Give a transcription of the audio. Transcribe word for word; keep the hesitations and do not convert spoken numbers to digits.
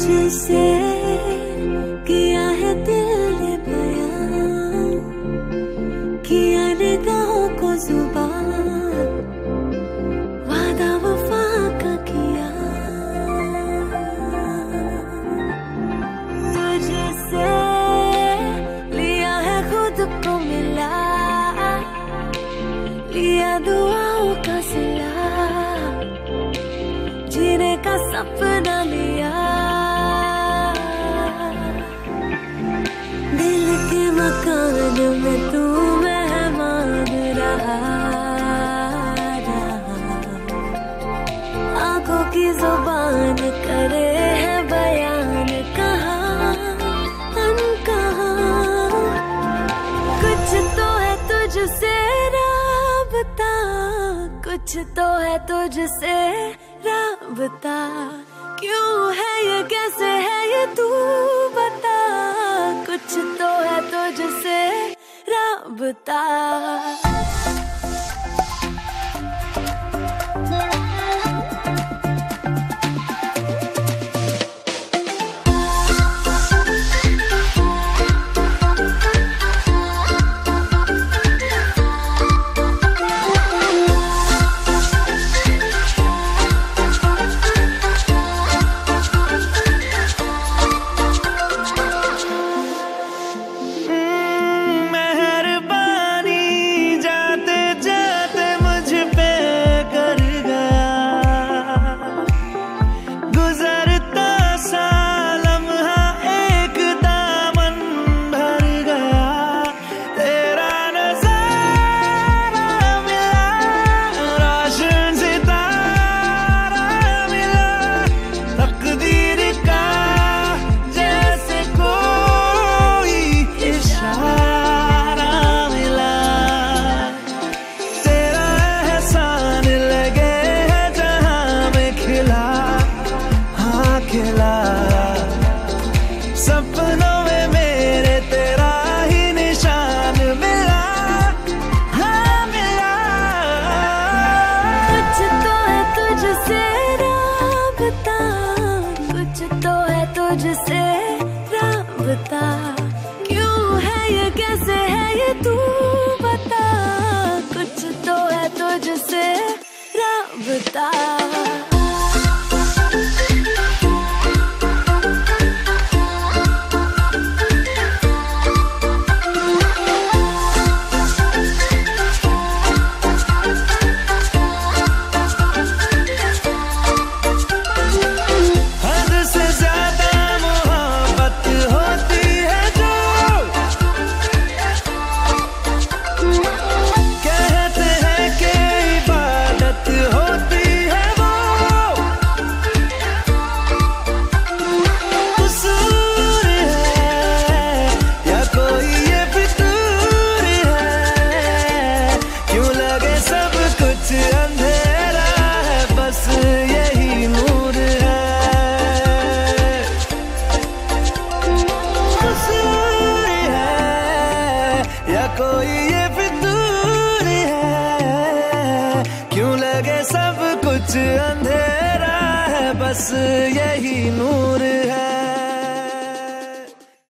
तुझसे किया है दिल ने बयां, किया निगाहों को जुबान, वादा वफा का किया। तुझसे लिया है खुद को मिला, लिया दुआओं का सिला, जीने का सपना लिया। दिल के मकान में तू मेहमान रहा, आंखों की जुबान करे है बयान, कहाँ अनकहा। कुछ तो है तुझसे राबता, कुछ तो है तुझसे राबता। क्यों है ये, कैसे है ये, तू बता। कुछ तो है तुझसे राबता। सपनों में मेरे तेरा ही निशान मिला, हाँ मिला। कुछ तो है तुझसे राबता, कुछ तो है तुझसे राबता। क्यों है ये, कैसे है ये, तू बता। कुछ तो है तुझसे राबता। अंधेरा है बस यही नूर है, कसूर है या कोई ये फितूर है। क्यों लगे सब कुछ अंधेरा है बस यही नूर है।